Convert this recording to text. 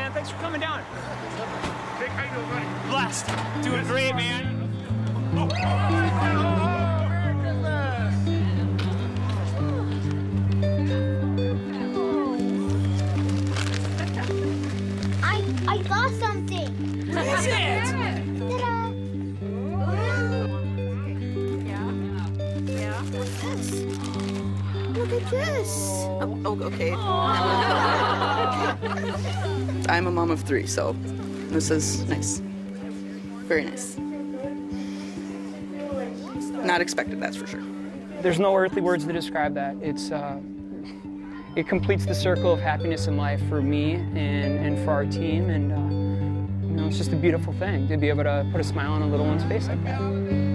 man. Thanks for coming down. Jake, how you doing, buddy? Blessed. Doing great, man. I got something. What is it? Ta-da! Yeah. What's this? Look at this. Oh, okay. I'm a mom of 3, so this is nice. Very nice. Not expected, that's for sure. There's no earthly words to describe that. It completes the circle of happiness in life for me and for our team, and you know, it's just a beautiful thing to be able to put a smile on a little one's face like that.